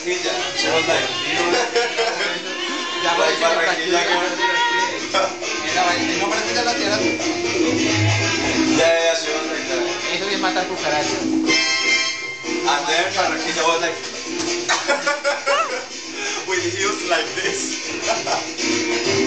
Barranquilla. She was like, Ya like parece que Barranquilla practica girl. no parece que la tierra. Yeah, she was like that. Eso sí es matar cucarachas. And then Barranquilla was like, with heels like this.